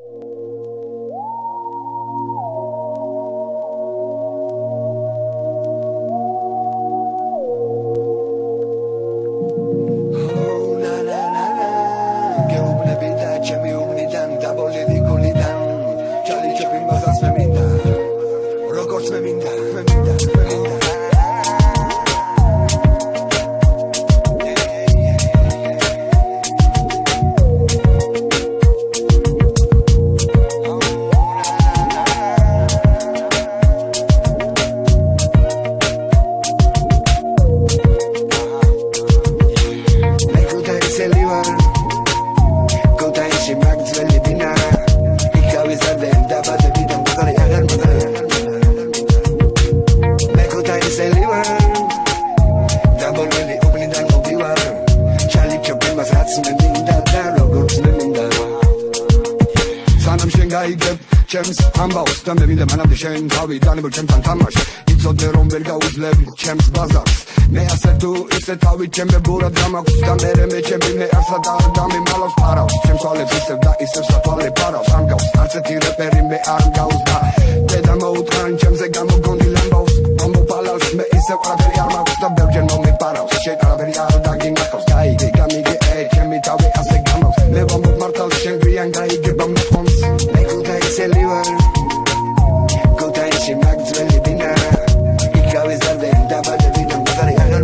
ჩემს ამბავს და მე მინდა მანამდე შენ თავი დანებულ ჩემთან თამაშ იცოდე რომ ვერ გაუძლებ ჩემს ბაზარს მე ასე თუ ისე თავი ჩემებურად გამაქვს და მე ჩემი მე არსა და მიმალავს ფარავს ჩემს თვალებს ისევ და ისევ სათვალე ფარავს ამგავს არცეთი რეპერი მე არ მგავს და დედა მოუთხან ჩემზე გამოგონდილ ამბავს მომოპალავს მე ისევ ყველაფერი არ მაქვს და ბევრჯერ მომეპარავს შენ ყველაფერი არ დაგინახავს გაიგე გამიგე ჩემი თავი ასე გამაქვს მე მომმართავს შენ გვიან გაიგება მქონს მე გუდა ისელი ვარ გუდა ისე მაგძველი ბინა იქავე ზარდე დაბადები და მგზარი აღარ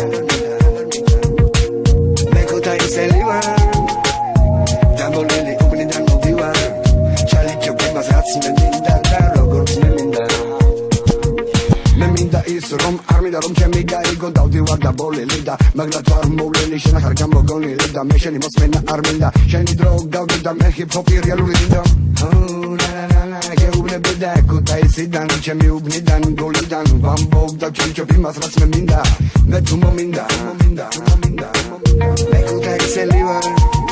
მე გუდა ისელი ვარ დამოლელი უგნიდან მოვდივარ ჩალიჩობი მას რაც მე მინდა და როგორც მე მინდა მე მინდა ის რომ არ მინდა რომ ჩემი გაიგო დავდივარ და ბოლელი და მაგრამ თუ არ მოვლენი შენ ახარ გამოგონილი და მე შენი მოსმენა არ მინდა შენი დრო გავდი და მე ჰიპ-ჰოპი რეალური მინდა გეუბნები და კუთაისიდან ჩემი უბნიდან გოლიდან ვამბობ და ჩიჩობი მას რაც მე მინდა მე თუ მომინდა მე კუთაისელი ვარ